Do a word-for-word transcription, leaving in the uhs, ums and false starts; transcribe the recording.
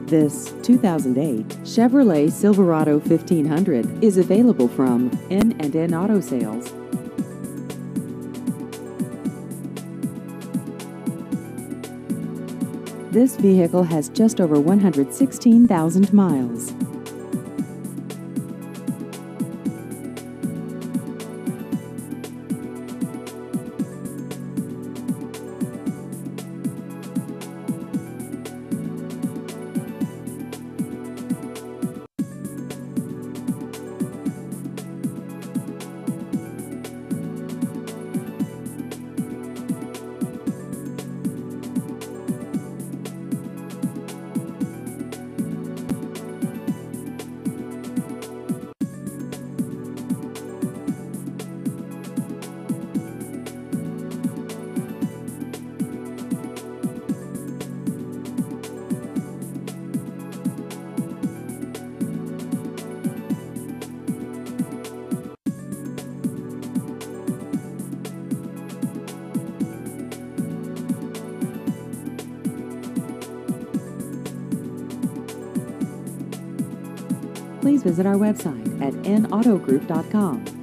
This two thousand eight Chevrolet Silverado fifteen hundred is available from N and N Auto Sales. This vehicle has just over one hundred sixteen thousand miles. Please visit our website at n auto group dot com.